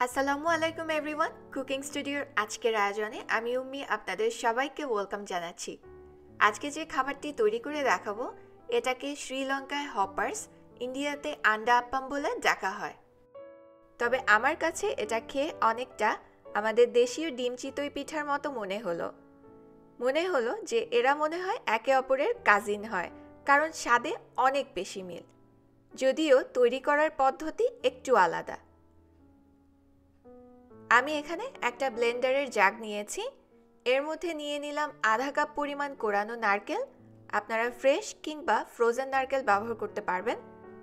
আসসালামু আলাইকুম everyone. Cooking স্টুডিওর আজকের আয়োজনে আমি উম্মি আপনাদের সবাইকে ওয়েলকাম জানাচ্ছি। আজকে যে খাবারটি তৈরি করে দেখাবো এটাকে শ্রীলঙ্কায় হপার্স, ইন্ডিয়াতে আন্ডা আপ্পাম বলে ডাকা হয়। তবে আমার কাছে এটা খেয়ে অনেকটা আমাদের দেশীয় ডিম চিতই পিঠার মতো মনে হলো যে এরা মনে হয় একে অপরের কাজিন হয়, কারণ স্বাদে অনেক বেশি মিল, যদিও তৈরি করার পদ্ধতি একটু আলাদা। আমি এখানে একটা ব্লেন্ডারের জাগ নিয়েছি, এর মধ্যে নিয়ে নিলাম আধা কাপ পরিমাণ কোরানো নারকেল। আপনারা ফ্রেশ কিংবা ফ্রোজেন নারকেল ব্যবহার করতে পারবেন।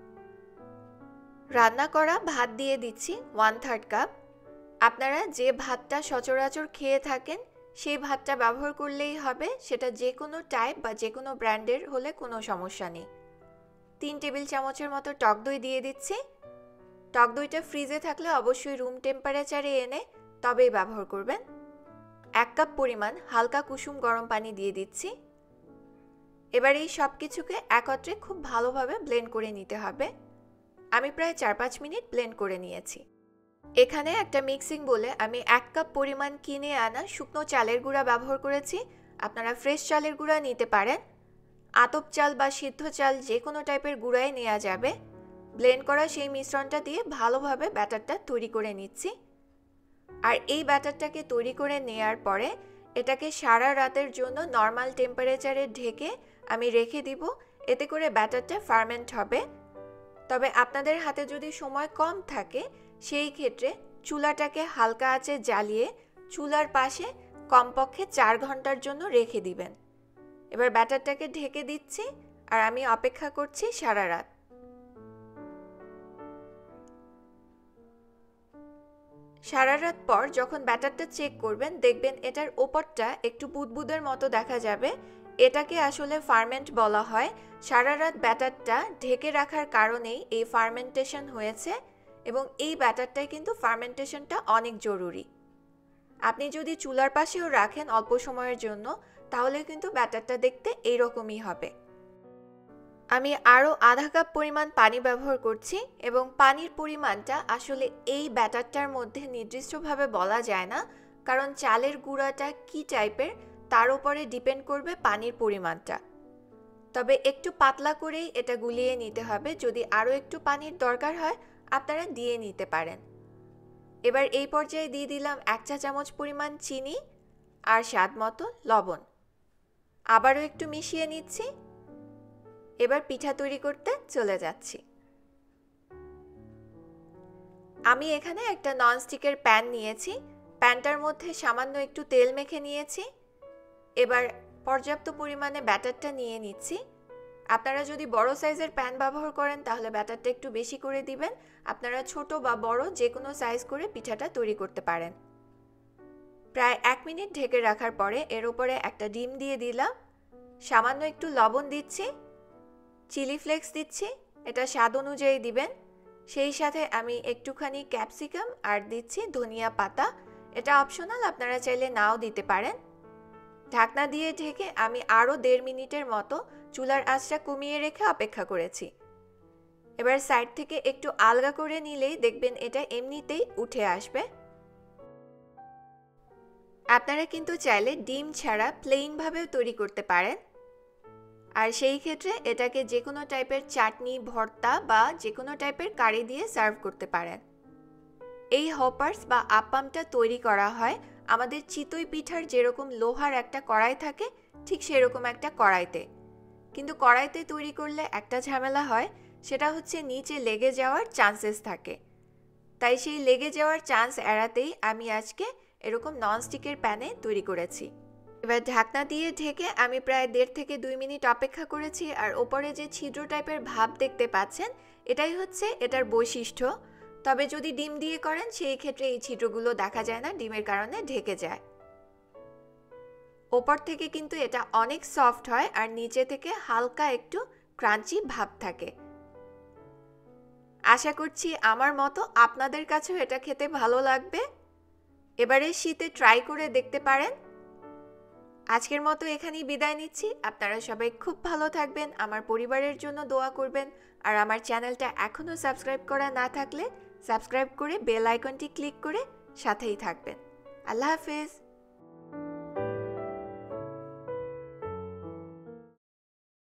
রান্না করা ভাত দিয়ে দিচ্ছি 1/3 কাপ। আপনারা যে ভাতটা সচরাচর খেয়ে থাকেন সেই ভাতটা ব্যবহার করলেই হবে, সেটা যে কোনো টাইপ বা যে কোনো ব্র্যান্ডের হলে কোনো সমস্যা নেই। 3 টেবিল চামচের মতো টক দই দিয়ে দিচ্ছি। টক দইটা ফ্রিজে থাকলে অবশ্যই রুম টেম্পারেচারে এনে তবেই ব্যবহার করবেন। 1 কাপ পরিমাণ হালকা কুসুম গরম পানি দিয়ে দিচ্ছি। এবার এই সব কিছুকে একত্রে খুব ভালোভাবে ব্লেন্ড করে নিতে হবে। আমি প্রায় 4-5 মিনিট ব্লেন্ড করে নিয়েছি। এখানে একটা মিক্সিং বলে আমি 1 কাপ পরিমাণ কিনে আনা শুকনো চালের গুঁড়া ব্যবহার করেছি। আপনারা ফ্রেশ চালের গুঁড়া নিতে পারেন। আতপ চাল বা সিদ্ধ চাল যে কোনো টাইপের গুঁড়াই নেওয়া যাবে। ব্লেন্ড করা সেই মিশ্রণটা দিয়ে ভালোভাবে ব্যাটারটা তৈরি করে নিচ্ছি। আর এই ব্যাটারটাকে তৈরি করে নেয়ার পরে এটাকে সারা রাতের জন্য নর্মাল টেম্পারেচারে ঢেকে আমি রেখে দিব, এতে করে ব্যাটারটা ফার্মেন্ট হবে। তবে আপনাদের হাতে যদি সময় কম থাকে সেই ক্ষেত্রে চুলাটাকে হালকা আঁচে জ্বালিয়ে চুলার পাশে কমপক্ষে 4 ঘন্টার জন্য রেখে দিবেন। এবার ব্যাটারটাকে ঢেকে দিচ্ছি আর আমি অপেক্ষা করছি সারা রাত। সারা রাত পর যখন ব্যাটারটা চেক করবেন দেখবেন এটার ওপরটা একটু বুদবুদের মতো দেখা যাবে। এটাকে আসলে ফার্মেন্ট বলা হয়। সারা রাত ব্যাটারটা ঢেকে রাখার কারণেই এই ফার্মেন্টেশন হয়েছে, এবং এই ব্যাটারটাই কিন্তু ফার্মেন্টেশনটা অনেক জরুরি। আপনি যদি চুলার পাশেও রাখেন অল্প সময়ের জন্য তাহলে কিন্তু ব্যাটারটা দেখতে এইরকমই হবে। আমি আরও আধা কাপ পরিমাণ পানি ব্যবহার করছি, এবং পানির পরিমাণটা আসলে এই ব্যাটারটার মধ্যে নির্দিষ্টভাবে বলা যায় না, কারণ চালের গুঁড়াটা কী টাইপের তার উপরে ডিপেন্ড করবে পানির পরিমাণটা। তবে একটু পাতলা করেই এটা গুলিয়ে নিতে হবে। যদি আরও একটু পানির দরকার হয় আপনারা দিয়ে নিতে পারেন। এবার এই পর্যায়ে দিয়ে দিলাম 1 চা চামচ পরিমাণ চিনি আর স্বাদ মতো লবণ। আবারও একটু মিশিয়ে নিচ্ছি। এবার পিঠা তৈরি করতে চলে যাচ্ছি। আমি এখানে একটা ননস্টিকের প্যান নিয়েছি। প্যানটার মধ্যে সামান্য একটু তেল মেখে নিয়েছি। এবার পর্যাপ্ত পরিমাণে ব্যাটারটা নিয়ে নিচ্ছি। আপনারা যদি বড় সাইজের প্যান ব্যবহার করেন তাহলে ব্যাটারটা একটু বেশি করে দিবেন। আপনারা ছোট বা বড় যে কোনো সাইজ করে পিঠাটা তৈরি করতে পারেন। প্রায় 1 মিনিট ঢেকে রাখার পরে এর উপরে একটা ডিম দিয়ে দিলাম। সামান্য একটু লবণ দিচ্ছি, চিলি ফ্লেক্স দিচ্ছি, এটা স্বাদ অনুযায়ী দিবেন। সেই সাথে আমি একটুখানি ক্যাপসিকাম আর দিচ্ছি ধনিয়া পাতা, এটা অপশনাল, আপনারা চাইলে নাও দিতে পারেন। ঢাকনা দিয়ে ঢেকে আমি আরও 1.5 মিনিটের মতো চুলার আঁচটা কমিয়ে রেখে অপেক্ষা করেছি। এবার সাইড থেকে একটু আলগা করে নিলেই দেখবেন এটা এমনিতেই উঠে আসবে। আপনারা কিন্তু চাইলে ডিম ছাড়া প্লেইনভাবেও তৈরি করতে পারেন। আর সেই ক্ষেত্রে এটাকে যে কোনো টাইপের চাটনি, ভর্তা বা যে কোনো টাইপের কারি দিয়ে সার্ভ করতে পারেন। এই হপার্স বা আপ্পামটা তৈরি করা হয় আমাদের চিতই পিঠার যেরকম লোহার একটা কড়াই থাকে ঠিক সেরকম একটা কড়াইতে। কিন্তু কড়াইতে তৈরি করলে একটা ঝামেলা হয়, সেটা হচ্ছে নিচে লেগে যাওয়ার চান্সেস থাকে। তাই সেই লেগে যাওয়ার চান্স এড়াতেই আমি আজকে এরকম ননস্টিকের প্যানে তৈরি করেছি। এবার ঢাকনা দিয়ে ঢেকে আমি প্রায় 1.5 থেকে 2 মিনিট অপেক্ষা করেছি। আর ওপরে যে ছিদ্র টাইপের ভাব দেখতে পাচ্ছেন এটাই হচ্ছে এটার বৈশিষ্ট্য। তবে যদি ডিম দিয়ে করেন সেই ক্ষেত্রে এই ছিদ্রগুলো দেখা যায় না, ডিমের কারণে ঢেকে যায়। ওপর থেকে কিন্তু এটা অনেক সফট হয় আর নিচে থেকে হালকা একটু ক্রাঞ্চি ভাব থাকে। আশা করছি আমার মতো আপনাদের কাছেও এটা খেতে ভালো লাগবে। এবারে শীতে ট্রাই করে দেখতে পারেন। আজকের মতো এখানেই বিদায় নিচ্ছি। আপনারা সবাই খুব ভালো থাকবেন, আমার পরিবারের জন্য দোয়া করবেন, আর আমার চ্যানেলটা এখনও সাবস্ক্রাইব করা না থাকলে সাবস্ক্রাইব করে বেল আইকনটি ক্লিক করে সাথেই থাকবেন। আল্লাহ হাফেজ।